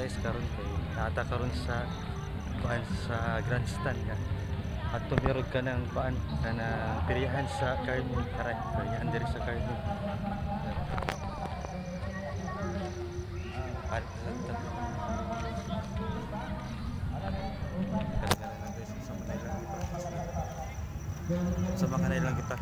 guys karon kay nata karon sa kuan sa grandstand nga at tumirog ka ng kuan na pilihan sa karne karay pilihan diri sa karne at sa Manila kita